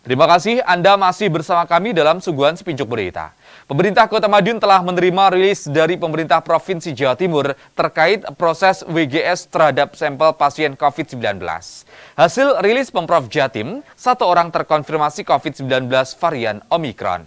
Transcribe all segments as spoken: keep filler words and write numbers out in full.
Terima kasih Anda masih bersama kami dalam Suguhan Sepincuk Berita. Pemerintah Kota Madiun telah menerima rilis dari pemerintah Provinsi Jawa Timur terkait proses W G S terhadap sampel pasien COVID sembilan belas. Hasil rilis Pemprov Jatim, satu orang terkonfirmasi COVID sembilan belas varian Omikron.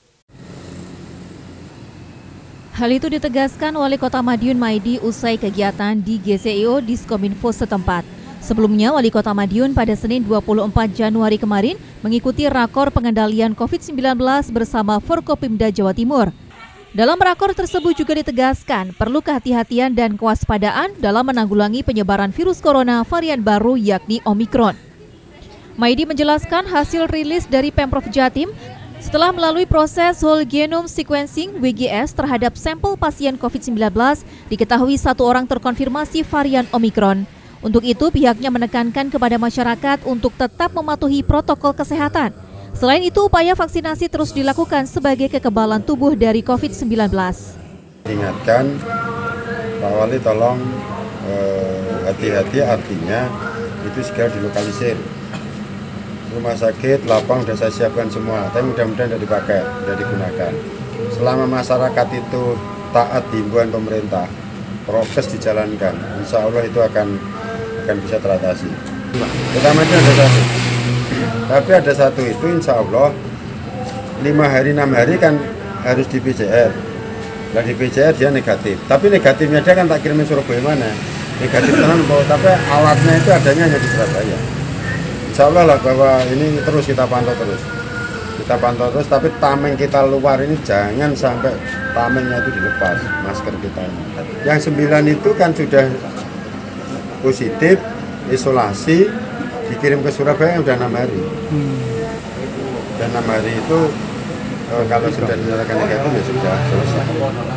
Hal itu ditegaskan Wali Kota Madiun Maidi usai kegiatan di G C I O Diskominfo setempat. Sebelumnya, Wali Kota Madiun pada Senin dua puluh empat Januari kemarin mengikuti rakor pengendalian COVID sembilan belas bersama Forkopimda Jawa Timur. Dalam rakor tersebut juga ditegaskan perlu kehati-hatian dan kewaspadaan dalam menanggulangi penyebaran virus corona varian baru yakni Omikron. Maidi menjelaskan hasil rilis dari Pemprov Jatim setelah melalui proses whole genome sequencing W G S terhadap sampel pasien COVID sembilan belas, diketahui satu orang terkonfirmasi varian Omikron. Untuk itu, pihaknya menekankan kepada masyarakat untuk tetap mematuhi protokol kesehatan. Selain itu, upaya vaksinasi terus dilakukan sebagai kekebalan tubuh dari COVID sembilan belas. Ingatkan, Pak Wali tolong hati-hati eh, artinya itu segera dilokalisir. Rumah sakit, lapang sudah saya siapkan semua, tapi mudah-mudahan tidak dipakai, tidak digunakan. Selama masyarakat itu taat himbauan pemerintah, prokes dijalankan, insya Allah itu akan akan bisa teratasi. Pertama itu ada satu, tapi ada satu itu insya Allah lima hari enam hari kan harus di P C R. Nah di P C R dia negatif, tapi negatifnya dia kan tak kirimin Surabaya mana, negatif tenan bawa, tapi alatnya itu adanya hanya di Surabaya. Insya Allah lah bahwa ini terus kita pantau terus, kita pantau terus, tapi tameng kita luar ini jangan sampai tamengnya itu dilepas, masker kita ini. Yang sembilan itu kan sudah positif, isolasi, dikirim ke Surabaya udah enam hari. Hmm. Dan enam hari itu eh, kalau sudah dinyatakan negatif ya sudah selesai.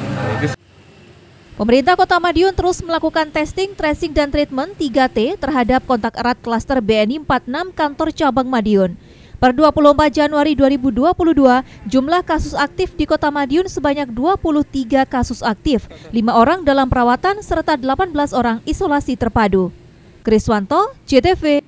Pemerintah Kota Madiun terus melakukan testing, tracing, dan treatment tiga T terhadap kontak erat klaster B N I empat puluh enam kantor cabang Madiun. Per dua puluh empat Januari dua ribu dua puluh dua, jumlah kasus aktif di Kota Madiun sebanyak dua puluh tiga kasus aktif, lima orang dalam perawatan serta delapan belas orang isolasi terpadu. Kriswanto, J T V.